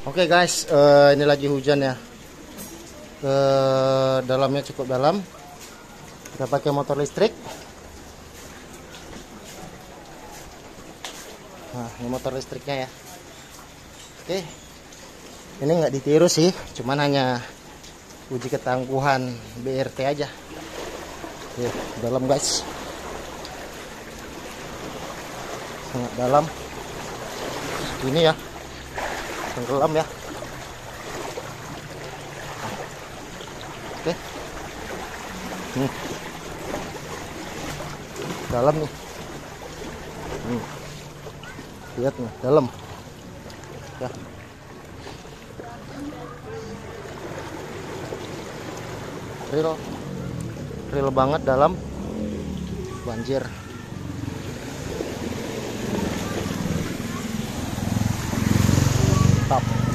Oke guys, ini lagi hujan ya. Dalamnya cukup dalam. Kita pakai motor listrik. Nah, ini motor listriknya ya. Oke, ini nggak ditiru sih, cuman hanya uji ketangguhan BRT aja. Oke, dalam guys, sangat dalam. Ini ya, tenggelam ya. Oke, nih, dalam nih. Lihat nih, dalam ya. Real banget dalam, banjir. Mantap.